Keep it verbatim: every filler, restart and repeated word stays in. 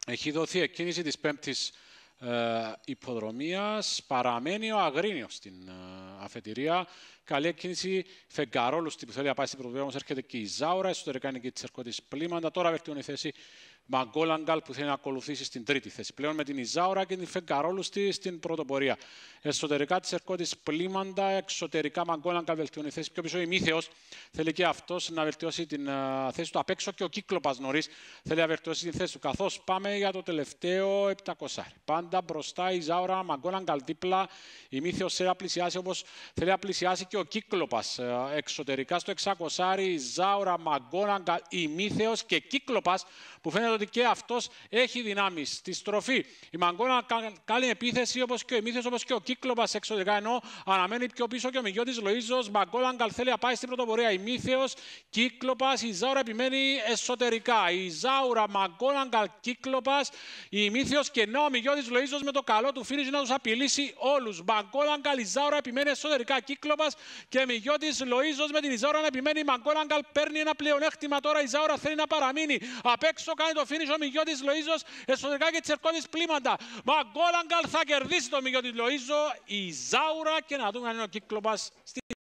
έχει δοθεί εκκίνηση της πέμπτης ε, υποδρομίας. Παραμένει ο Αγρίνιος στην ε, αφετηρία. Καλή εκκίνηση Φεγγαρόλου που θέλει να πάει στην πρωτοβουλία, όμως έρχεται και η Ζάουρα. Εσωτερικά είναι και η Τσερκώτης Πλήμαντα. Τώρα βελτιώνει η θέση Μαγκόλαγκαλ που θέλει να ακολουθήσει στην τρίτη θέση. Πλέον με την Ιζάουρα και την Φεγγαρόλου στην πρωτοπορία. Εσωτερικά τη Τσερκώτης Πλήμαντα, εξωτερικά Μαγκόλαγκαλ βελτιώνει η θέση. Πιο πίσω η Μύθεος θέλει και αυτό να βελτιώσει την uh, θέση του. Απ' έξω και ο Κύκλοπας νωρίς θέλει να βελτιώσει την θέση του. Καθώς πάμε για το τελευταίο επτακόσια. Πάντα μπροστά η Ιζάουρα, Μαγκόλαγκαλ δίπλα. Η Μύθεος θέλει να πλησιάσει όπως θέλει να πλησιάσει και ο Κύκλοπας. Uh, εξωτερικά στο εξακόσια η Ιζάουρα, Μαγκόλαγκαλ, η Μύθεος και Κύκλοπας που φαίνεται ότι και αυτός έχει δυνάμεις στη στροφή. Η Μαγκόνα κάνει επίθεση όπως και ο Μύθεος, όπως και ο Κύκλοπας εξωτερικά, ενώ αναμένει πιο πίσω και ο Μιγιώτης Λοΐζος. Μαγκόλαγκαλ θέλει να πάει στην πρωτοπορία. Η Μύθεος, Κύκλοπας, η Ζάουρα επιμένει εσωτερικά. Η Ζάουρα, Μαγκόλαγκαλ, Κύκλοπας, η Μύθεος και ενώ ο Μιγιώτης Λοΐζος με το καλό του φίνιsh να τους απειλήσει όλους. Μαγκόλαγκαλ, η Ζάουρα επιμένει εσωτερικά. Κύκλοπας και Μιγιώτης Λοΐζος με την Ζάουρα να επιμένει. Η Μαγκόλαγκαλ παίρνει ένα πλεονέκτημα τώρα. Η Ζάουρα θέλει να παραμείνει. Απ' έξω κάνει το finish ο Μιγιώτης Λοΐζος, εσωτερικά και Τσερκώτης Πλήμαντα. Μαγκόλαγκαλ θα κερδίσει το Μιγιώτη Λοΐζο, η Ζάουρα και να δούμε αν είναι ο Κύκλοπας στη